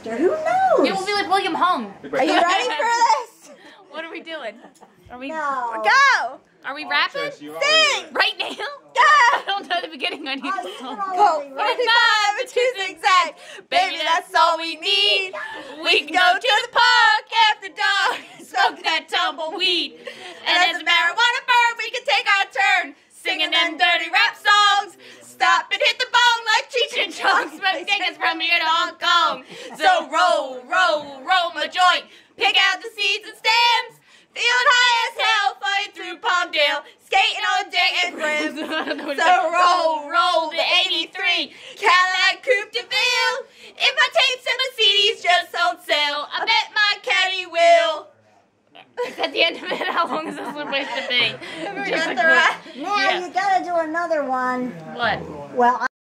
after. Who knows? It will be like William Hung. Are you ready for this? What are we doing? Are we? No. Go! Are we rapping? Sing! Right now? Go! I don't know the beginning. I need Oh, the you song. can Colt already, right? 45 and 2 zigzags. Baby, that's all we need. We can go to the park after dark, smoke that tumbleweed. And as a marijuana burn, we can take our turn singing them dirty rap songs. Stop and hit the bong like Cheech and Chong. Smoke tickets from here to Hong Kong. So roll, roll, roll my joint. Pick out the seeds and stems. Feeling high as hell, flying through Palmdale, skating on J and Brim. So roll, roll the 83 Cadillac Coupe de Ville. If my tapes and my CDs just don't sell, I bet my caddy will. It's at the end of it. How long is this supposed to be? Just the right. Now you gotta do another one. What? Well,